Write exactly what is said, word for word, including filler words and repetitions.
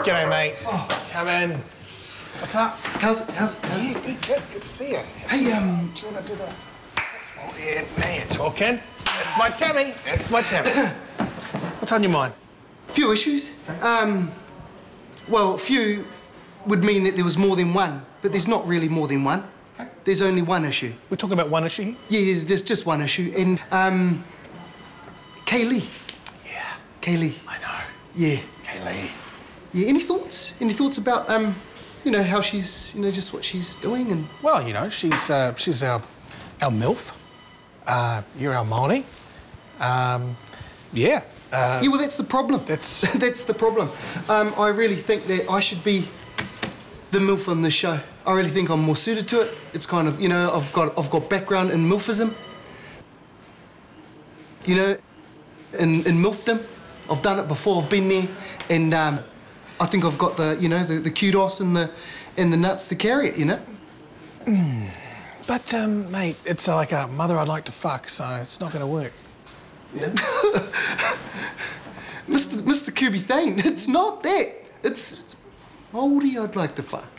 G'day, mate. Oh. Come in. What's up? How's it? How's it? How's Yeah, good, good. Good to see you. Hey, um... Do you want to do the... That's my... Yeah, now you're talking. That's my Tammy. That's my Tammy. What's on your mind? Few issues. Okay. Um, well, few would mean that there was more than one, but there's not really more than one. Okay. There's only one issue. We're talking about one issue here? Yeah, there's just one issue. And, um... Kaylee. Yeah. Kaylee. I know. Yeah. Kaylee. Yeah, any thoughts? Any thoughts about, um, you know, how she's, you know, just what she's doing and... Well, you know, she's, uh, she's our, our MILF. Uh, you're our Maori. Um, yeah. Uh, yeah, well, that's the problem. That's... that's the problem. Um, I really think that I should be the MILF on this show. I really think I'm more suited to it. It's kind of, you know, I've got, I've got background in MILFism. You know, in, in MILFdom. I've done it before, I've been there, and um, I think I've got the, you know, the, the kudos and the, and the nuts to carry it, you know? Mm. But, um, mate, it's like a mother I'd like to fuck, so it's not going to work. Mister Mister Kirby Thane, it's not that. It's, it's Maori I'd like to fuck.